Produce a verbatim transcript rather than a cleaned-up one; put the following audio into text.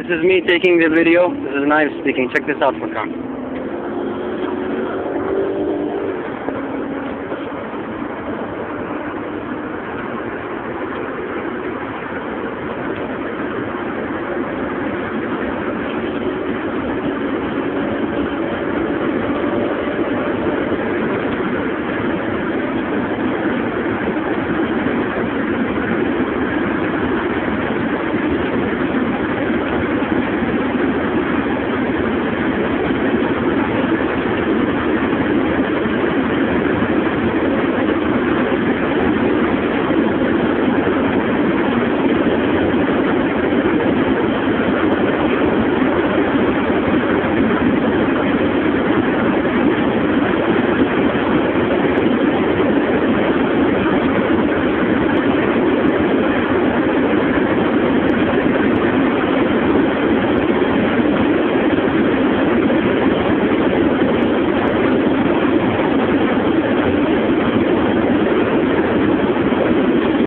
This is me taking the video. This is Naif speaking. Check this out, Furkan.